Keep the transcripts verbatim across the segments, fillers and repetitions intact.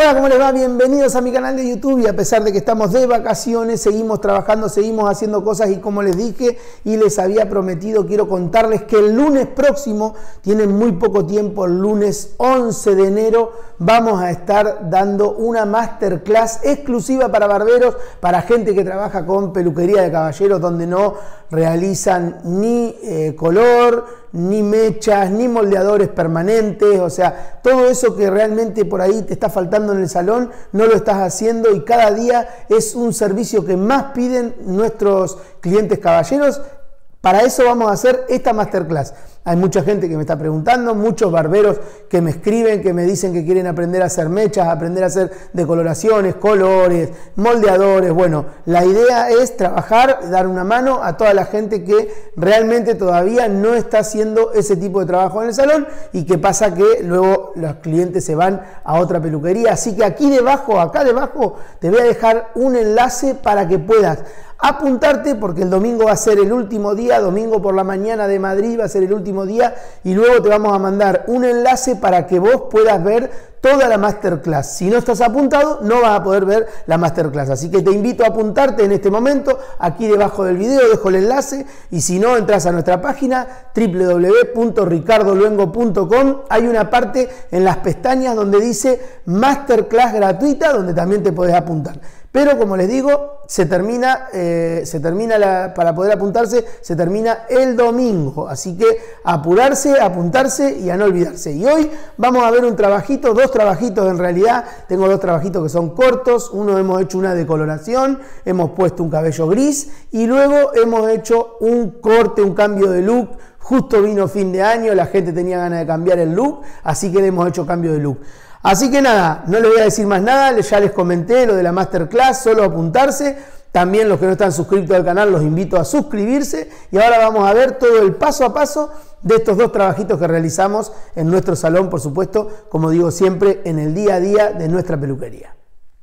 Hola, ¿cómo les va? Bienvenidos a mi canal de YouTube y a pesar de que estamos de vacaciones, seguimos trabajando, seguimos haciendo cosas y como les dije y les había prometido, quiero contarles que el lunes próximo, tienen muy poco tiempo, el lunes once de enero, vamos a estar dando una masterclass exclusiva para barberos, para gente que trabaja con peluquería de caballeros, donde no realizan ni eh, color, ni mechas, ni moldeadores permanentes, o sea, todo eso que realmente por ahí te está faltando en el salón, no lo estás haciendo y cada día es un servicio que más piden nuestros clientes caballeros. Para eso vamos a hacer esta masterclass. Hay mucha gente que me está preguntando, muchos barberos que me escriben, que me dicen que quieren aprender a hacer mechas, aprender a hacer decoloraciones, colores, moldeadores. Bueno, la idea es trabajar, dar una mano a toda la gente que realmente todavía no está haciendo ese tipo de trabajo en el salón y que pasa que luego los clientes se van a otra peluquería. Así que aquí debajo, acá debajo, te voy a dejar un enlace para que puedas apuntarte, porque el domingo va a ser el último día, domingo por la mañana de Madrid va a ser el último día y luego te vamos a mandar un enlace para que vos puedas ver toda la masterclass. Si no estás apuntado, no vas a poder ver la masterclass. Así que te invito a apuntarte en este momento. Aquí debajo del video dejo el enlace y si no, entras a nuestra página doble u doble u doble u punto ricardo luengo punto com. Hay una parte en las pestañas donde dice masterclass gratuita, donde también te podés apuntar. Pero como les digo, se termina, eh, se termina la, para poder apuntarse, se termina el domingo. Así que apurarse, apuntarse y a no olvidarse. Y hoy vamos a ver un trabajito, dos trabajitos en realidad. Tengo dos trabajitos que son cortos. Uno hemos hecho una decoloración, hemos puesto un cabello gris y luego hemos hecho un corte, un cambio de look. Justo vino fin de año, la gente tenía ganas de cambiar el look, así que le hemos hecho cambio de look. Así que nada, no les voy a decir más nada, ya les comenté lo de la masterclass, solo apuntarse. También los que no están suscritos al canal los invito a suscribirse y ahora vamos a ver todo el paso a paso de estos dos trabajitos que realizamos en nuestro salón, por supuesto, como digo siempre, en el día a día de nuestra peluquería.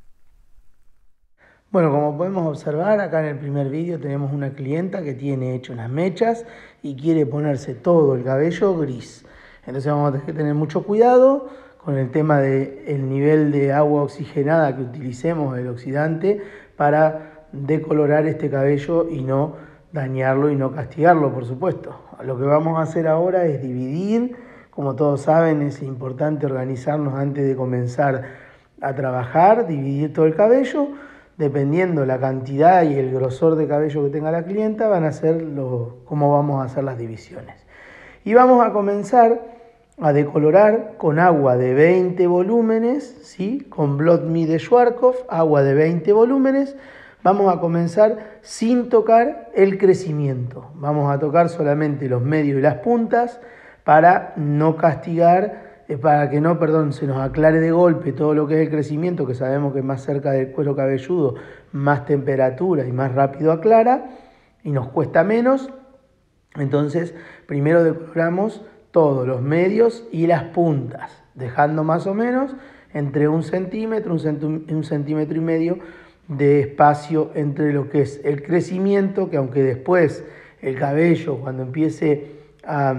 Bueno, como podemos observar, acá en el primer vídeo tenemos una clienta que tiene hecho unas mechas y quiere ponerse todo el cabello gris. Entonces vamos a tener que tener mucho cuidado con el tema del nivel de agua oxigenada que utilicemos, el oxidante, para decolorar este cabello y no dañarlo y no castigarlo, por supuesto. Lo que vamos a hacer ahora es dividir. Como todos saben, es importante organizarnos antes de comenzar a trabajar, dividir todo el cabello. Dependiendo la cantidad y el grosor de cabello que tenga la clienta, van a ser lo, cómo vamos a hacer las divisiones. Y vamos a comenzar a decolorar con agua de veinte volúmenes, ¿sí? Con Blood Me de Schwarzkopf, agua de veinte volúmenes. Vamos a comenzar sin tocar el crecimiento. Vamos a tocar solamente los medios y las puntas para no castigar, eh, para que no, perdón, se nos aclare de golpe todo lo que es el crecimiento, que sabemos que más cerca del cuero cabelludo, más temperatura y más rápido aclara y nos cuesta menos. Entonces, primero decoloramos todos los medios y las puntas, dejando más o menos entre un centímetro, un, centu- un centímetro y medio de espacio entre lo que es el crecimiento, que aunque después el cabello, cuando empiece a,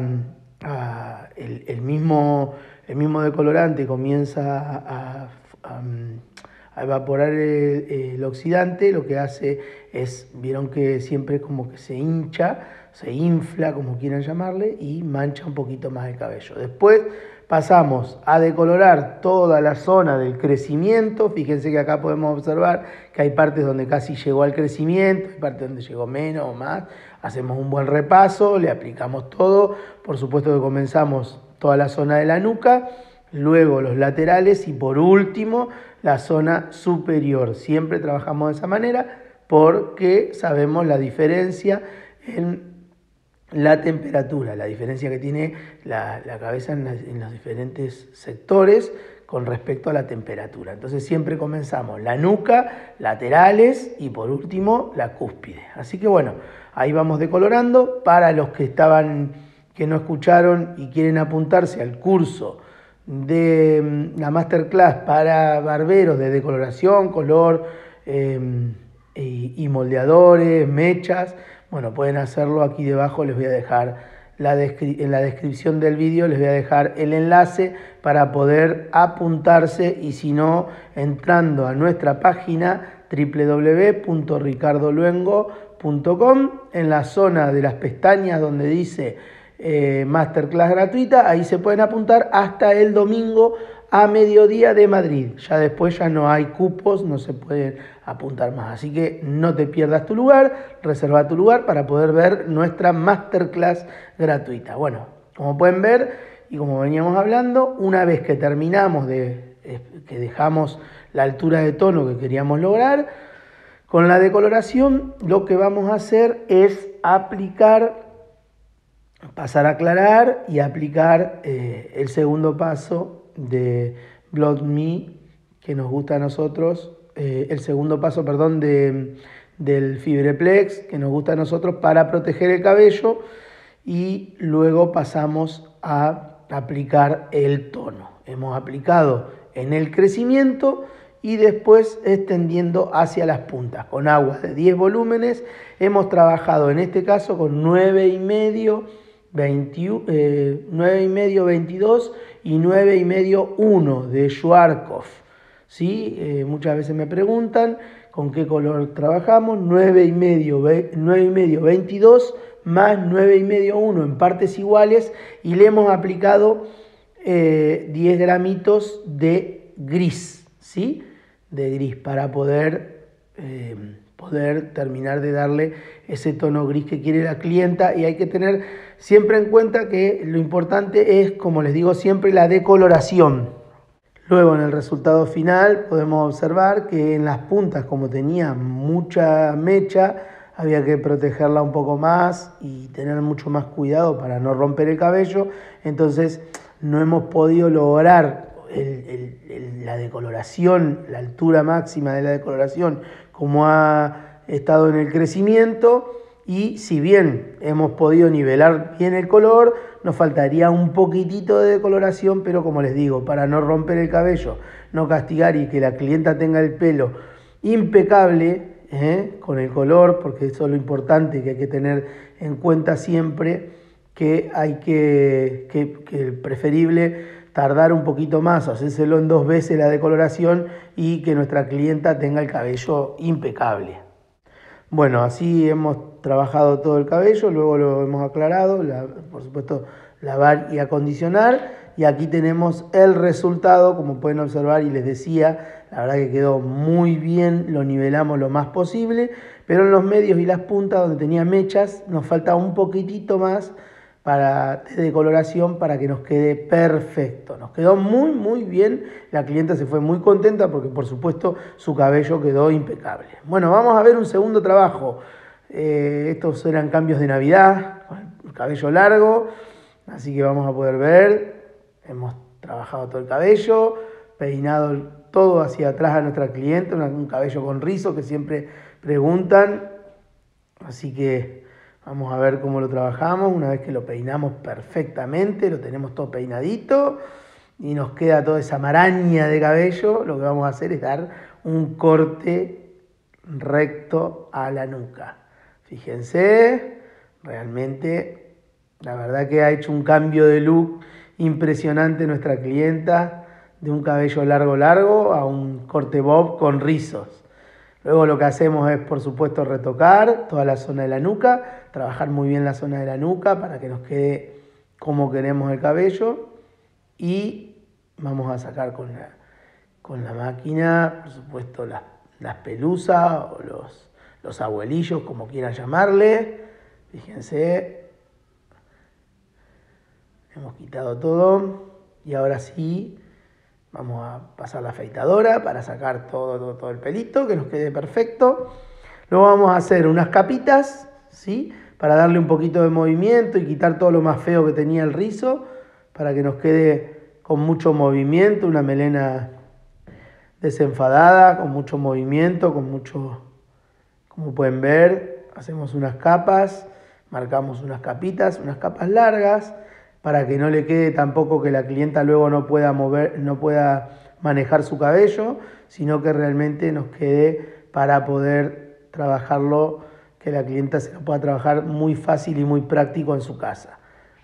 a el, el, mismo, el mismo decolorante comienza a, a, a evaporar el, el oxidante, lo que hace es, vieron que siempre como que se hincha, se infla, como quieran llamarle, y mancha un poquito más el cabello. Después pasamos a decolorar toda la zona del crecimiento. Fíjense que acá podemos observar que hay partes donde casi llegó al crecimiento, hay partes donde llegó menos o más. Hacemos un buen repaso, le aplicamos todo. Por supuesto que comenzamos toda la zona de la nuca, luego los laterales y por último la zona superior. Siempre trabajamos de esa manera porque sabemos la diferencia en la temperatura, la diferencia que tiene la, la cabeza en, la, en los diferentes sectores con respecto a la temperatura. Entonces siempre comenzamos la nuca, laterales y por último la cúspide. Así que bueno, ahí vamos decolorando. Para los que estaban, que no escucharon y quieren apuntarse al curso de la masterclass para barberos de decoloración, color eh, y, y moldeadores, mechas, bueno, pueden hacerlo aquí debajo, les voy a dejar la en la descripción del vídeo les voy a dejar el enlace para poder apuntarse, y si no, entrando a nuestra página w w w punto ricardo luengo punto com, en la zona de las pestañas donde dice eh, Masterclass gratuita, ahí se pueden apuntar hasta el domingo a mediodía de Madrid. Ya después ya no hay cupos, no se pueden apuntar más. Así que no te pierdas tu lugar, reserva tu lugar para poder ver nuestra Masterclass gratuita. Bueno, como pueden ver y como veníamos hablando, una vez que terminamos de, que dejamos la altura de tono que queríamos lograr, con la decoloración lo que vamos a hacer es aplicar, pasar a aclarar y aplicar eh, el segundo paso de Blood Me, que nos gusta a nosotros, eh, el segundo paso, perdón, de, del Fibreplex, que nos gusta a nosotros para proteger el cabello, y luego pasamos a aplicar el tono. Hemos aplicado en el crecimiento y después extendiendo hacia las puntas. Con agua de diez volúmenes hemos trabajado en este caso con nueve y medio, veinte, eh, nueve y medio, veintidós y nueve y medio, uno de Schwarzkopf. ¿Sí? Eh, muchas veces me preguntan con qué color trabajamos. nueve y medio, nueve y medio, veintidós más nueve y medio, uno en partes iguales, y le hemos aplicado eh, diez gramitos de gris, ¿sí? De gris para poder, eh, poder terminar de darle ese tono gris que quiere la clienta. Y hay que tener siempre en cuenta que lo importante es, como les digo siempre, la decoloración. Luego, en el resultado final podemos observar que en las puntas, como tenía mucha mecha, había que protegerla un poco más y tener mucho más cuidado para no romper el cabello. Entonces no hemos podido lograr el, el, el, la decoloración, la altura máxima de la decoloración como ha estado en el crecimiento. Y si bien hemos podido nivelar bien el color, nos faltaría un poquitito de decoloración, pero como les digo, para no romper el cabello, no castigar y que la clienta tenga el pelo impecable, ¿eh? con el color, porque eso es lo importante que hay que tener en cuenta siempre, que hay que, que, que preferible tardar un poquito más, hacérselo en dos veces la decoloración y que nuestra clienta tenga el cabello impecable. Bueno, así hemos trabajado todo el cabello, luego lo hemos aclarado, la, por supuesto lavar y acondicionar, y aquí tenemos el resultado, como pueden observar, y les decía, la verdad que quedó muy bien, lo nivelamos lo más posible, pero en los medios y las puntas donde tenía mechas nos falta un poquitito más para, de decoloración para que nos quede perfecto. Nos quedó muy muy bien, la clienta se fue muy contenta porque por supuesto su cabello quedó impecable. Bueno, vamos a ver un segundo trabajo. Eh, estos eran cambios de Navidad, el cabello largo, así que vamos a poder ver, hemos trabajado todo el cabello, peinado todo hacia atrás a nuestra cliente, un cabello con rizo que siempre preguntan, así que vamos a ver cómo lo trabajamos. Una vez que lo peinamos perfectamente, lo tenemos todo peinadito y nos queda toda esa maraña de cabello, lo que vamos a hacer es dar un corte recto a la nuca. Fíjense, realmente la verdad que ha hecho un cambio de look impresionante nuestra clienta, de un cabello largo largo a un corte bob con rizos. Luego lo que hacemos es, por supuesto, retocar toda la zona de la nuca, trabajar muy bien la zona de la nuca para que nos quede como queremos el cabello, y vamos a sacar con la, con la máquina, por supuesto, las, las pelusas o los, los abuelillos, como quieran llamarle. Fíjense, hemos quitado todo y ahora sí vamos a pasar la afeitadora para sacar todo, todo, todo el pelito, que nos quede perfecto. Luego vamos a hacer unas capitas, ¿sí? Para darle un poquito de movimiento y quitar todo lo más feo que tenía el rizo, para que nos quede con mucho movimiento, una melena desenfadada, con mucho movimiento, con mucho, como pueden ver, hacemos unas capas, marcamos unas capitas, unas capas largas, para que no le quede tampoco que la clienta luego no pueda mover, no pueda manejar su cabello, sino que realmente nos quede para poder trabajarlo, que la clienta se lo pueda trabajar muy fácil y muy práctico en su casa.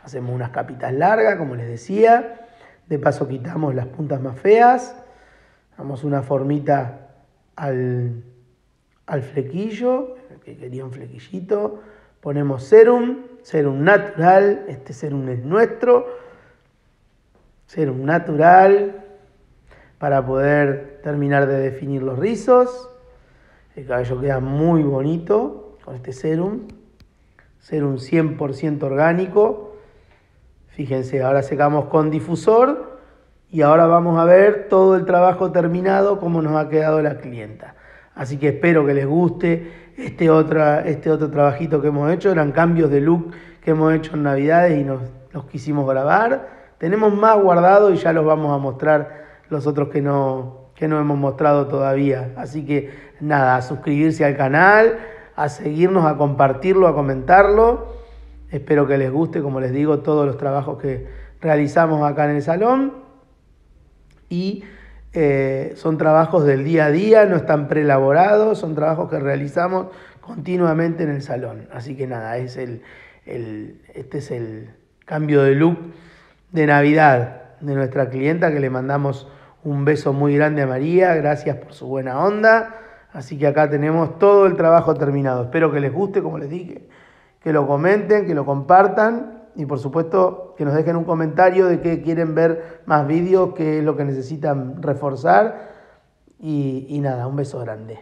Hacemos unas capitas largas, como les decía. De paso quitamos las puntas más feas. Damos una formita al, al flequillo, que quería un flequillito. Ponemos serum, serum natural. Este serum es nuestro. Serum natural para poder terminar de definir los rizos. El cabello queda muy bonito con este serum. Serum cien por ciento orgánico. Fíjense, ahora secamos con difusor y ahora vamos a ver todo el trabajo terminado, cómo nos ha quedado la clienta. Así que espero que les guste este, otra, este otro trabajito que hemos hecho. Eran cambios de look que hemos hecho en Navidades y nos los quisimos grabar. Tenemos más guardado y ya los vamos a mostrar los otros que no, que no hemos mostrado todavía. Así que nada, a suscribirse al canal, a seguirnos, a compartirlo, a comentarlo. Espero que les guste, como les digo, todos los trabajos que realizamos acá en el salón. Y eh, son trabajos del día a día, no están preelaborados, son trabajos que realizamos continuamente en el salón. Así que nada, es el, el, este es el cambio de look de Navidad de nuestra clienta, que le mandamos un beso muy grande a María, gracias por su buena onda. Así que acá tenemos todo el trabajo terminado. Espero que les guste, como les dije, que lo comenten, que lo compartan y por supuesto que nos dejen un comentario de que quieren ver más vídeos, qué es lo que necesitan reforzar y, y nada, un beso grande.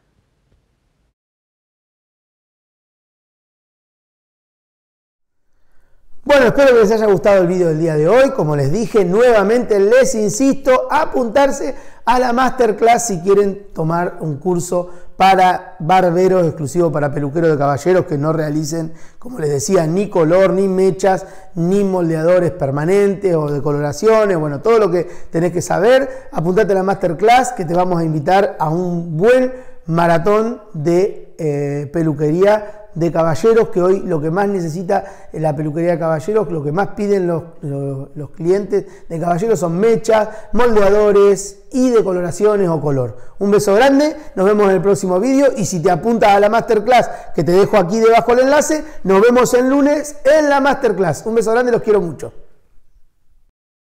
Bueno, espero que les haya gustado el video del día de hoy. Como les dije, nuevamente les insisto, apuntarse a la Masterclass si quieren tomar un curso para barberos, exclusivo para peluqueros de caballeros que no realicen, como les decía, ni color, ni mechas, ni moldeadores permanentes o de coloraciones. Bueno, todo lo que tenés que saber, apuntate a la Masterclass, que te vamos a invitar a un buen maratón de eh, peluquería de caballeros, que hoy lo que más necesita la peluquería de caballeros, lo que más piden los, los, los clientes de caballeros son mechas, moldeadores y decoloraciones o color. Un beso grande, nos vemos en el próximo vídeo y si te apuntas a la Masterclass, que te dejo aquí debajo el enlace, nos vemos el lunes en la Masterclass. Un beso grande, los quiero mucho.